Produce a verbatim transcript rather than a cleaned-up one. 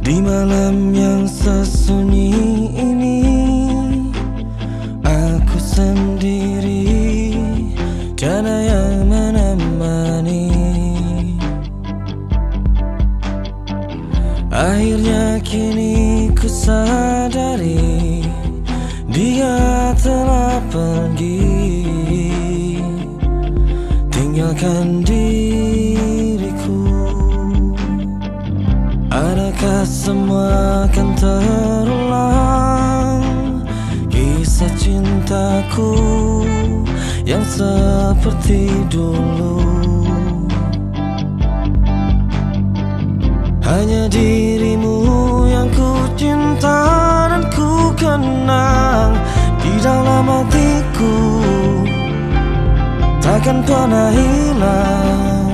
Di malam yang sesunyi ini, aku sendiri, tiada yang menemani. Akhirnya kini ku sadari, dia telah pergi, tinggalkan diriku. Adakah semua akan terulang, kisah cintaku yang seperti dulu? Hanya dirimu yang ku cinta dan ku kenang di dalam hatiku, takkan pernah hilang.